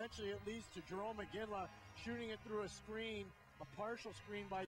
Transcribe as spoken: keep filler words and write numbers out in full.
Eventually it leads to Jarome Iginla shooting it through a screen, a partial screen by